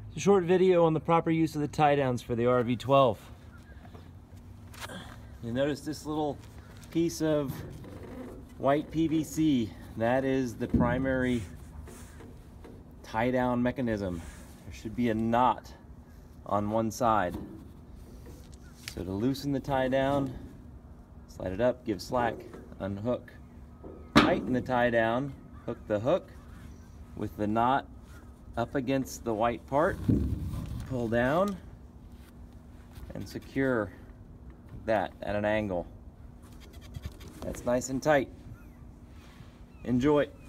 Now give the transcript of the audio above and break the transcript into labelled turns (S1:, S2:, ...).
S1: It's a short video on the proper use of the tie downs for the RV12. You'll notice this little piece of white PVC. That is the primary tie down mechanism. There should be a knot on one side. So to loosen the tie down, slide it up, give slack, unhook. Tighten the tie down, hook the hook with the knot up against the white part, pull down, and secure that at an angle. That's nice and tight. Enjoy.